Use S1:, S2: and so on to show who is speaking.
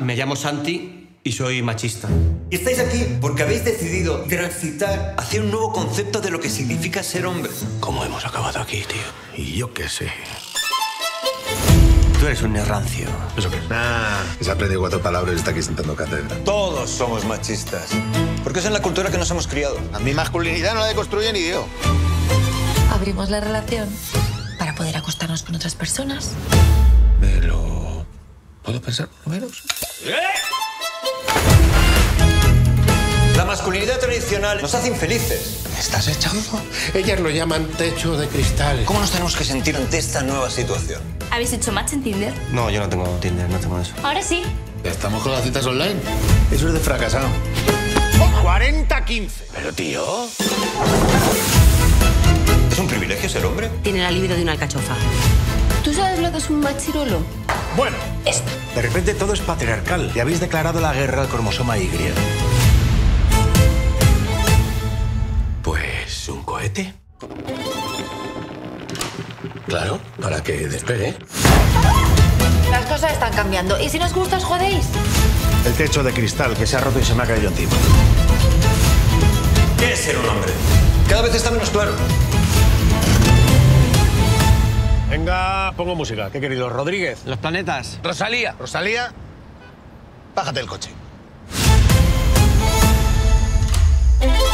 S1: Me llamo Santi y soy machista.
S2: Y estáis aquí porque habéis decidido transitar hacia un nuevo concepto de lo que significa ser hombre.
S1: ¿Cómo hemos acabado aquí, tío?
S3: Y yo qué sé.
S1: Tú eres un rancio.
S3: ¿Eso qué? Se ha aprendido 4 palabras y está aquí sentando cátedra.
S2: Todos somos machistas. Porque es en la cultura que nos hemos criado.
S4: A mi masculinidad no la deconstruye ni Dios.
S5: Abrimos la relación para poder acostarnos con otras personas.
S3: ¿Me lo puedo pensar por lo menos?
S2: La masculinidad tradicional nos hace infelices.
S3: ¿Me estás echando? Ellas lo llaman techo de cristal.
S2: ¿Cómo nos tenemos que sentir ante esta nueva situación?
S6: ¿Habéis hecho match en Tinder?
S1: No, yo no tengo Tinder, no tengo eso.
S6: Ahora sí.
S3: ¿Estamos con las citas online? Eso es de fracasado.
S4: 40-15.
S3: Pero, tío...
S2: ¿Es un privilegio ser hombre?
S7: Tiene la libido de una alcachofa.
S6: ¿Tú sabes lo que es un machirolo?
S8: Bueno, de repente todo es patriarcal y habéis declarado la guerra al cromosoma Y.
S3: Pues, ¿un cohete? Claro, para que despegue.
S5: Las cosas están cambiando. ¿Y si nos gusta, os jodéis?
S8: El techo de cristal que se ha roto y se me ha caído encima.
S2: ¿Qué es ser un hombre? Cada vez está menos claro.
S8: Venga, pongo música. ¿Qué querido? Rodríguez.
S1: Los planetas.
S4: Rosalía. Rosalía, bájate del coche.